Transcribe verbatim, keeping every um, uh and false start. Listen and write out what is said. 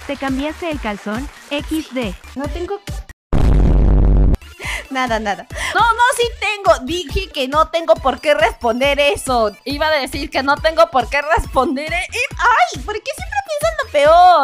¿Te cambiaste el calzón? equis de. No tengo... Nada, nada. No, no, sí tengo. Dije que no tengo por qué responder eso. Iba a decir que no tengo por qué responder. ¿Eh? Ay, ¿por qué siempre piensan lo peor?